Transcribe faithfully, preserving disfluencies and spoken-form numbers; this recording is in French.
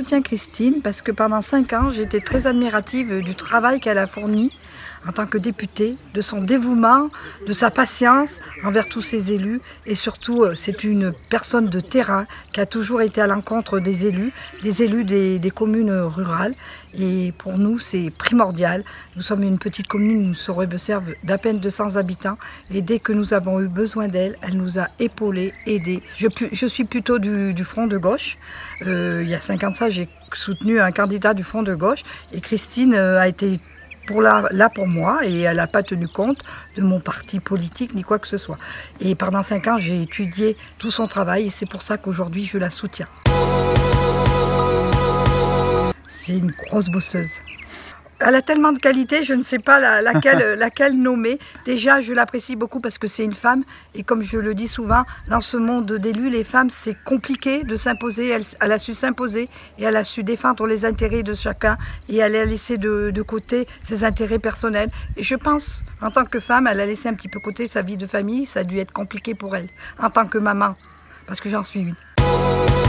soutiens Christine parce que pendant cinq ans, j'ai été très admirative du travail qu'elle a fourni en tant que députée, de son dévouement, de sa patience envers tous ses élus. Et surtout, c'est une personne de terrain qui a toujours été à l'encontre des élus, des élus des, des communes rurales. Et pour nous, c'est primordial. Nous sommes une petite commune, nous sommes d'à peine deux cents habitants. Et dès que nous avons eu besoin d'elle, elle nous a épaulés, aidés. Je, je suis plutôt du, du front de gauche. Euh, il y a cinq ans de ça, j'ai soutenu un candidat du front de gauche. Et Christine a été Pour là, là pour moi, et elle n'a pas tenu compte de mon parti politique ni quoi que ce soit. Et pendant cinq ans, j'ai étudié tout son travail et c'est pour ça qu'aujourd'hui, je la soutiens. C'est une grosse bosseuse. Elle a tellement de qualités, je ne sais pas la, laquelle, laquelle nommer. Déjà, je l'apprécie beaucoup parce que c'est une femme. Et comme je le dis souvent, dans ce monde d'élus, les femmes, c'est compliqué de s'imposer. Elle, elle a su s'imposer et elle a su défendre les intérêts de chacun. Et elle a laissé de, de côté ses intérêts personnels. Et je pense, en tant que femme, elle a laissé un petit peu de côté sa vie de famille. Ça a dû être compliqué pour elle, en tant que maman, parce que j'en suis une.